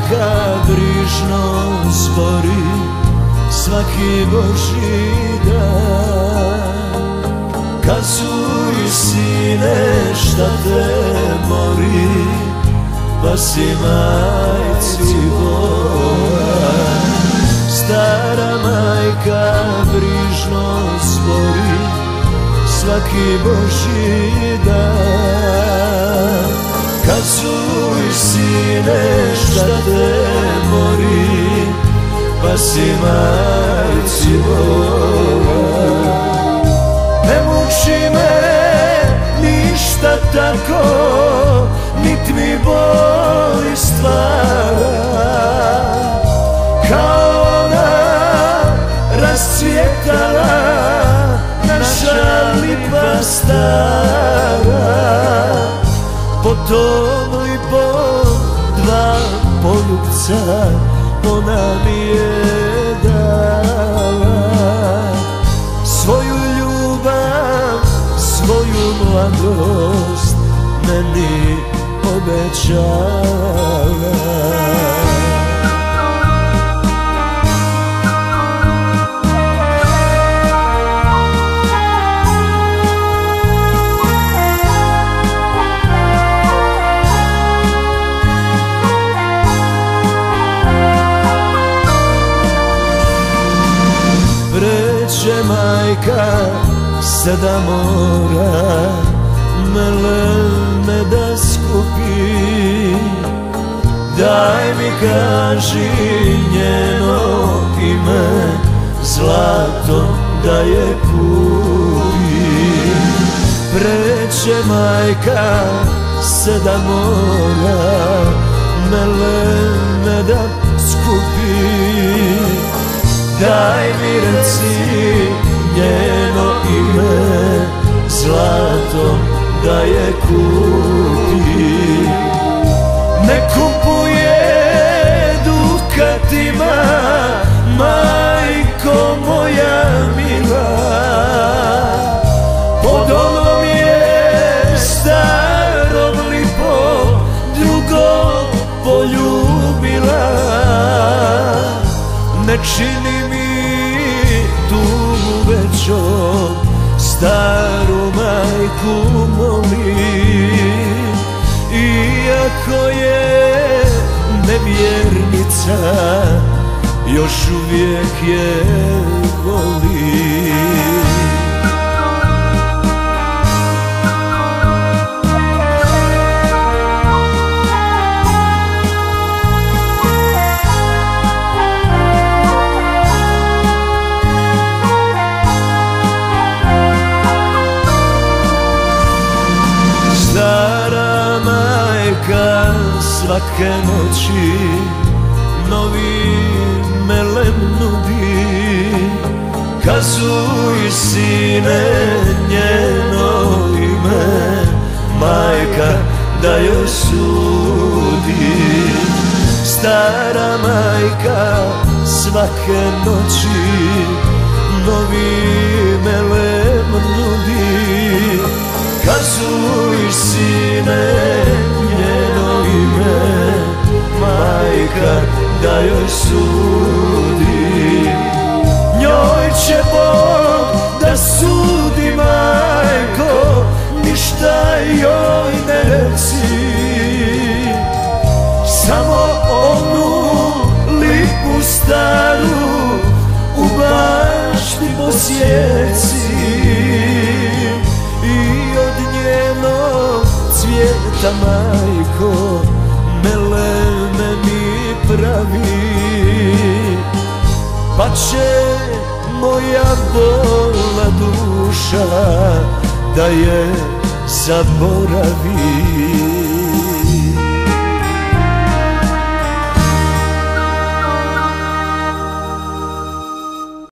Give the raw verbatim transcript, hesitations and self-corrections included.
majka brižno zbori svaki Božji dan. Kazuj sine šta te mori, pa si majci bolan. Stara majka brižno zbori svaki Božji dan. Kazuj sine šta te mori, pa si majci bolan. Ne muči me ništa tako, nit mi boli stvara, kao ona rascvjetala naša lipa stara. Po tom lipom dva poljubca ona mi je dala. Svoju ljubav, svoju mladost meni obećala. Preće majka sedam mora, meleme da skupi. Daj mi kaži njeno ime, zlatom da je kupi. Preće majka sedam mora, meleme da skupi. Daj mi reci njeno ime, zlatom da je kupi. Ne kupuje dukatima, majko moja mila. Pod ovom je starom lipom drugog poljubila. Ne čini mi tugu većom, staru majku molim. Iako je nevjernica, još uvijek je volim. Stara majka svake noći novi melem nudi. Kazuj sine njeno ime, majka da joj sudi. Stara majka svake noći novi melem nudi. Kazuj sine njeno ime, majka da joj sudi. Njoj će Bog da sudi, majko, ništa joj ne reci. Samo onu lipu staru u bašti posjeci. I od njenog cvijeta, majko, meleme mi pravi. Pa će moja bola duša da je zaboravi.